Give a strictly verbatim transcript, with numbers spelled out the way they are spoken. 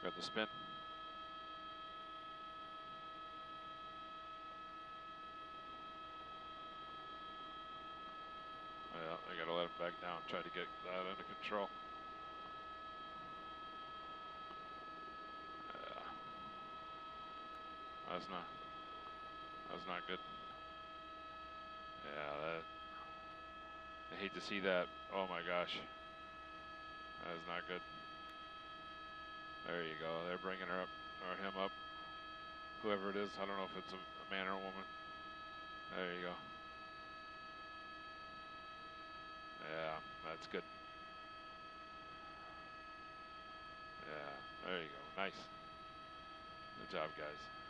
Got the spin. Yeah, I gotta let him back down, try to get that under control. Yeah. That's not, that's not good. Yeah, that, I hate to see that. Oh my gosh. That is not good. There you go. They're bringing her up, or him up. Whoever it is, I don't know if it's a, a man or a woman. There you go. Yeah, that's good. Yeah, there you go. Nice. Good job, guys.